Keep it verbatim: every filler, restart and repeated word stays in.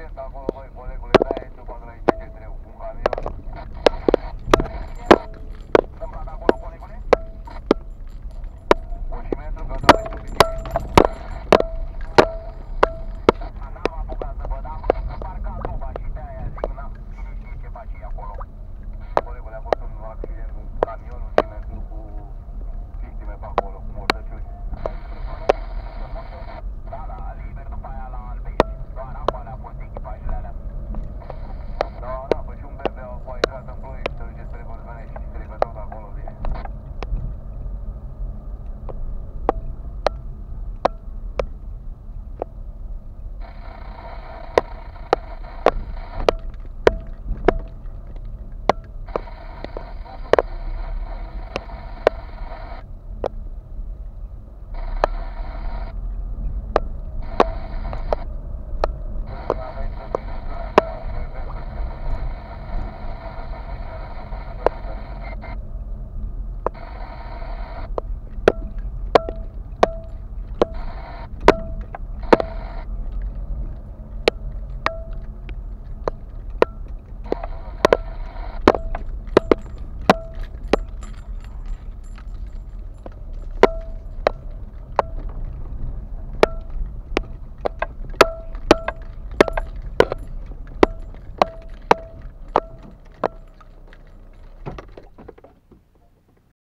atent acolo, băi, colegule, n-ai aici o aici ce trebuie, un camion. Întâmplat acolo, colegule? Ușimetru, gata,